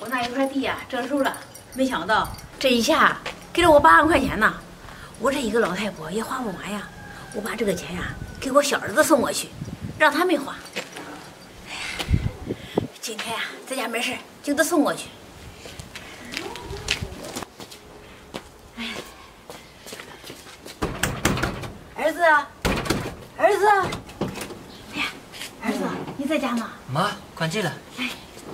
我那一块地呀征收了，没想到这一下给了我8万块钱呢。我这一个老太婆也花不完呀，我把这个钱呀给我小儿子送过去，让他没花。哎呀，今天呀在家没事就得送过去。哎，儿子，儿子，哎呀，儿子，你在家吗？ 妈，关机了。 哎，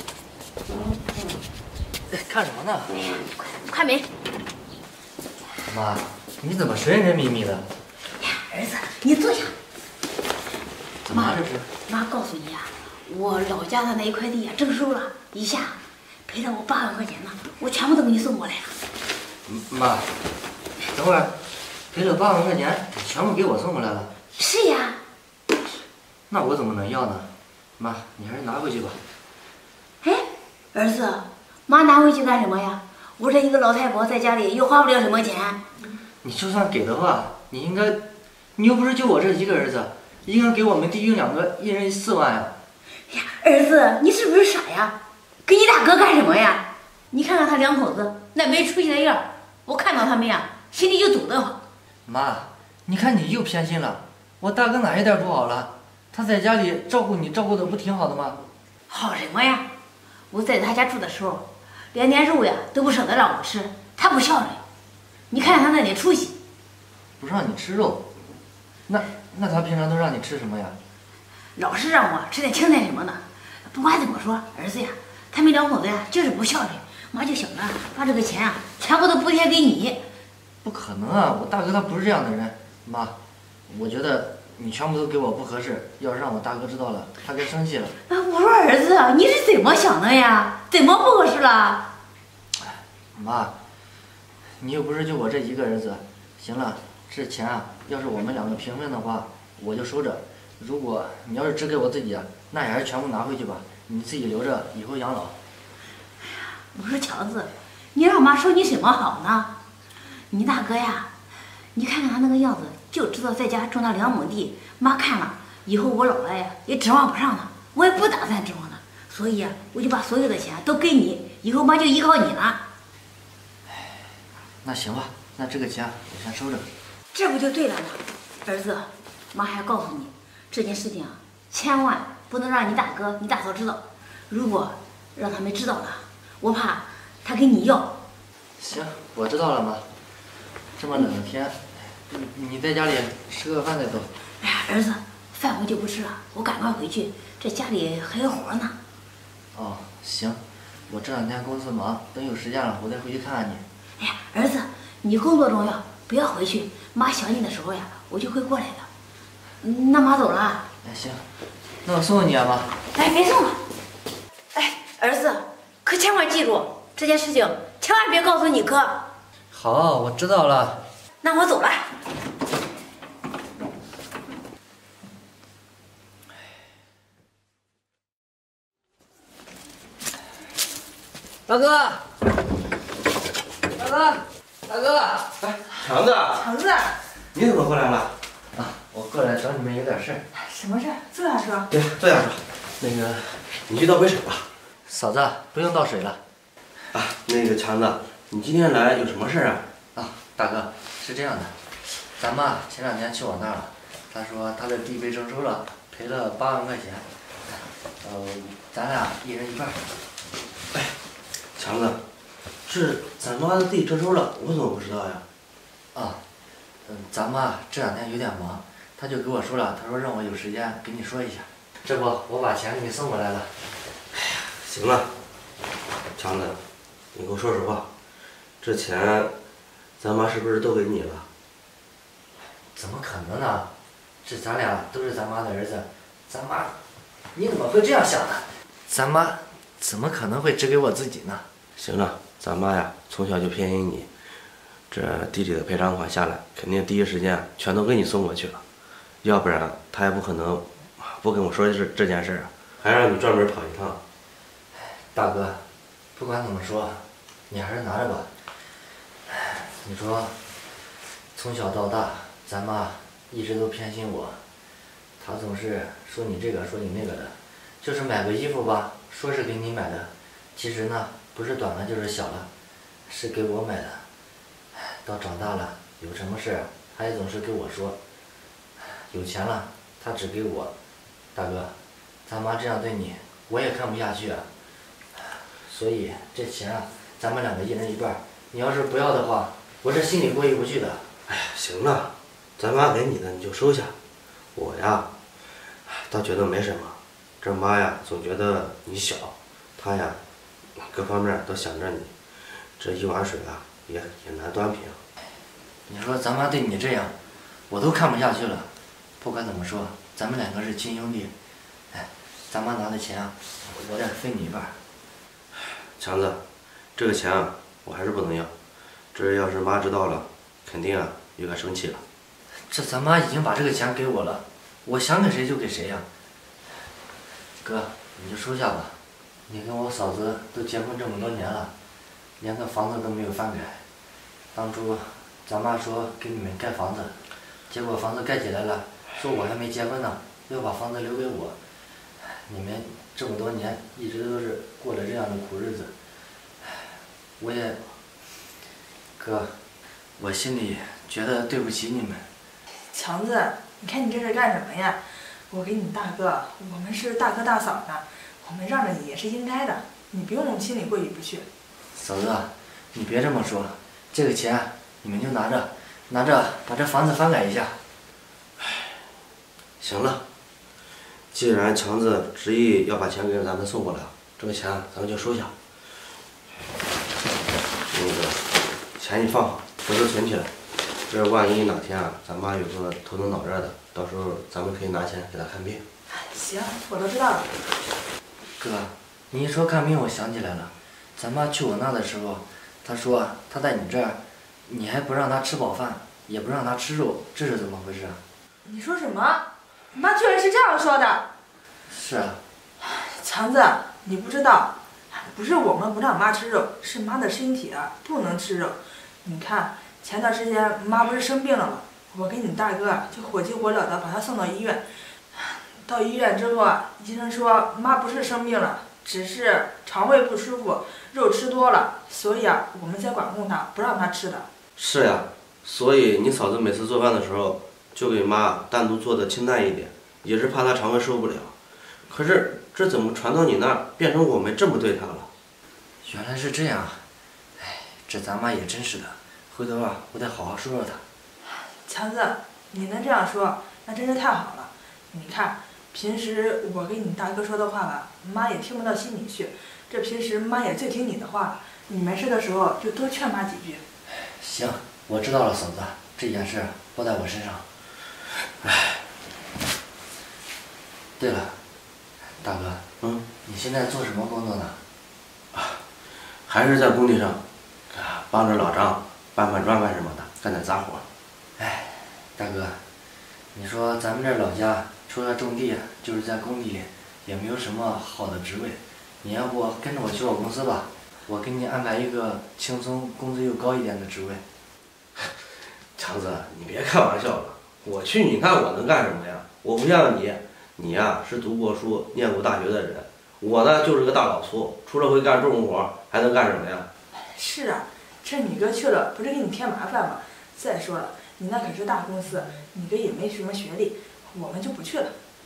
看什么呢？ 哎呀，快门！ 妈，你怎么神神秘秘的？ 哎呀，儿子，你坐下。 怎么了这是？ 妈告诉你呀，我老家的那一块地呀征收了，一下赔了我8万块钱呢，我全部都给你送过来了。 妈，等会儿赔了8万块钱，全部给我送过来了。 是呀。 那我怎么能要呢？妈，你还是拿回去吧。 哎，儿子，妈拿回去干什么呀？我这一个老太婆在家里又花不了什么钱。 你就算给的话，你又不是就我这一个儿子，应该给我们弟兄2个1人4万呀。 哎呀，儿子，你是不是傻呀？给你大哥干什么呀？你看看他2口子那没出息的样儿，我看到他们呀，心里就堵得慌。 妈，你看你又偏心了。我大哥哪一点不好了？他在家里照顾你，照顾的不挺好的吗？ 好什么呀？我在他家住的时候，连点肉呀都不舍得让我吃，他不孝顺。你看看他那点出息。 不让你吃肉，那他平常都让你吃什么呀？ 老是让我吃点青菜什么的。不管怎么说，儿子呀，他们2口子呀就是不孝顺。妈就想着把这个钱啊全部都补贴给你。 不可能啊，我大哥他不是这样的人。妈，我觉得你全部都给我不合适，要是让我大哥知道了，他该生气了。 我说儿子，你是怎么想的呀？怎么不合适了？ 妈，你又不是就我这一个儿子。行了，这钱啊，要是我们2个平分的话，我就收着。如果你要是只给我自己，那也还是全部拿回去吧，你自己留着以后养老。 我说强子，你让妈说你什么好呢？你大哥呀，你看看他那个样子，就知道在家种那2亩地。妈看了以后，我老了呀也指望不上他，我也不打算指望他，所以呀，我就把所有的钱都给你，以后妈就依靠你了。 那行吧，那这个钱我先收着。 这不就对了吗？儿子，妈还告诉你，这件事情啊，千万不能让你大哥、你大嫂知道。如果让他们知道了，我怕他跟你要。 行，我知道了，妈。这么冷的天，你在家里吃个饭再走。 哎呀，儿子，饭我就不吃了，我赶快回去，这家里还有活呢。 哦，行，我这2天公司忙，等有时间了我再回去看看你。 哎呀，儿子，你工作重要，不要回去。妈想你的时候呀，我就会过来的。那妈走了。 哎，行，那我送送你啊，妈。 哎，别送了。哎，儿子，可千万记住这件事情，千万别告诉你哥。 好，我知道了。 那我走了。 大哥，大哥，大哥！ 哎，强子， 强子， 你怎么过来了？ 啊，我过来找你们有点事儿。 什么事儿？坐下说。 对，坐下说。那个，你去倒杯水吧。 嫂子，不用倒水了。 啊，那个强子，你今天来有什么事儿啊？ 啊，大哥，是这样的，咱妈前2天去我那儿了，她说她的地被征收了，赔了8万块钱。咱俩1人1半。 哎，强子，是咱妈的地征收了，我怎么不知道呀？ 啊，咱妈这2天有点忙，她就给我说了，她说让我有时间给你说一下。这不，我把钱给你送过来了。 哎呀，行了，强子，你给我说实话，这钱咱妈是不是都给你了？ 怎么可能呢？这咱俩都是咱妈的儿子，咱妈，你怎么会这样想呢？咱妈怎么可能会只给我自己呢？ 行了，咱妈呀从小就偏心你，这地里的赔偿款下来，肯定第一时间全都给你送过去了，要不然她也不可能不跟我说这件事啊，还让你专门跑一趟。 大哥，不管怎么说，你还是拿着吧。你说，从小到大，咱妈一直都偏心我，她总是说你这个说你那个的，就是买个衣服吧，说是给你买的，其实呢不是短了就是小了，是给我买的。到长大了有什么事他也总是跟我说。有钱了他只给我。大哥，咱妈这样对你，我也看不下去啊。所以这钱啊，咱们两个一人一半。你要是不要的话，我这心里过意不去的。 哎呀，行了，咱妈给你的你就收下。我呀，倒觉得没什么。这妈呀，总觉得你小，她呀，各方面都想着你。这一碗水啊，也难端平。 你说咱妈对你这样，我都看不下去了。不管怎么说，咱们两个是亲兄弟。哎，咱妈拿的钱啊，我得分你一半。 强子，这个钱啊，我还是不能要。这要是妈知道了，肯定啊又该生气了。 这咱妈已经把这个钱给我了，我想给谁就给谁呀。哥，你就收下吧。你跟我嫂子都结婚这么多年了，连个房子都没有翻改。当初咱妈说给你们盖房子，结果房子盖起来了，说我还没结婚呢，要把房子留给我。你们这么多年一直都是过着这样的苦日子，我也，哥，我心里觉得对不起你们。 强子，你看你这是干什么呀？我给你大哥，我们是大哥大嫂呢，我们让着你也是应该的，你不用心里过意不去。 嫂子，你别这么说，这个钱你们就拿着把这房子翻改一下。 行了，既然强子执意要把钱给咱们送过来，这个钱咱们就收下。那个钱你放好，回头存起来。这万一哪天啊，咱妈有个头疼脑热的，到时候咱们可以拿钱给她看病。 行，我都知道了。 哥，你一说看病，我想起来了，咱妈去我那的时候，她说她在你这儿，你还不让她吃饱饭，也不让她吃肉，这是怎么回事啊？ 你说什么？妈居然是这样说的。 是啊。 强子，你不知道，不是我们不让妈吃肉，是妈的身体啊不能吃肉。你看前段时间妈不是生病了吗？我跟你大哥就火急火燎的把她送到医院。到医院之后啊，医生说妈不是生病了，只是肠胃不舒服，肉吃多了，所以啊我们在管控她，不让她吃的。 是呀，所以你嫂子每次做饭的时候，就给妈单独做的清淡一点，也是怕她肠胃受不了。可是这怎么传到你那儿，变成我们这么对她了？ 原来是这样啊！哎，这咱妈也真是的，回头啊我得好好说说她。 强子，你能这样说，那真是太好了。你看，平时我跟你大哥说的话吧，妈也听不到心里去。这平时妈也最听你的话了，你没事的时候就多劝妈几句。 行，我知道了，嫂子，这件事包在我身上。哎，对了，大哥，你现在做什么工作呢？ 还是在工地上，帮着老张搬搬砖什么的，干点杂活。 哎，大哥，你说咱们这老家除了种地，就是在工地里，也没有什么好的职位。你要不跟着我去我公司吧，我给你安排一个轻松、工资又高一点的职位。 强子，你别开玩笑了，我去你看我能干什么呀？我不像你，你呀是读过书、念过大学的人，我呢就是个大老粗，除了会干重活，还能干什么呀？ 是啊，这你哥去了不是给你添麻烦吗？再说了，你那可是大公司，你哥也没什么学历，我们就不去了。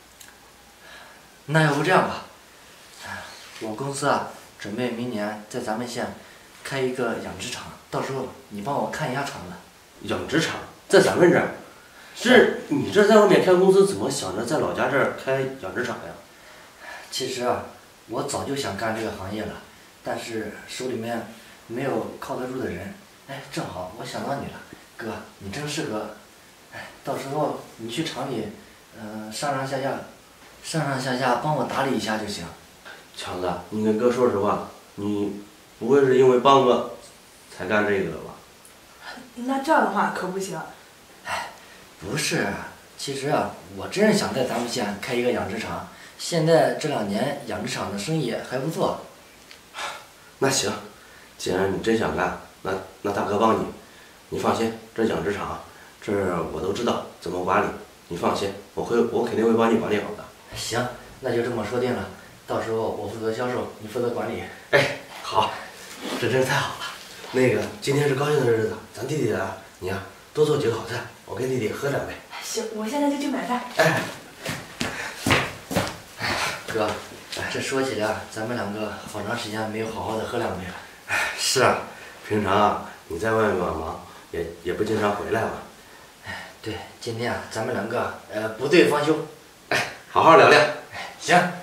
那要不这样吧，我公司啊准备明年在咱们县开一个养殖场，到时候你帮我看一下厂子。 养殖场在咱们这儿，你这在外面开公司，怎么想着在老家这儿开养殖场呀？ 其实啊，我早就想干这个行业了，但是手里面没有靠得住的人。哎，正好我想到你了，哥，你真适合。哎，到时候你去厂里，上上下下帮我打理一下就行。 强子，你跟哥说实话，你不会是因为帮哥才干这个的吧？ 那这样的话可不行。 哎，不是，其实啊，我真是想在咱们县开一个养殖场。现在这2年养殖场的生意还不错。 那行，既然你真想干，那大哥帮你，你放心，这养殖场这我都知道怎么管理，你放心，我肯定会帮你管理好的。 行，那就这么说定了，到时候我负责销售，你负责管理。 哎，好， 这真是太好了。那个今天是高兴的日子，咱弟弟啊，你呀、多做几个好菜，我跟弟弟喝两杯。 行，我现在就去买饭。 哎， 哥，这说起来，咱们两个好长时间没有好好的喝两杯了。 是啊，平常啊你在外面忙，也不经常回来嘛。 对，今天啊，咱们两个不对方休。 好好聊聊。 行。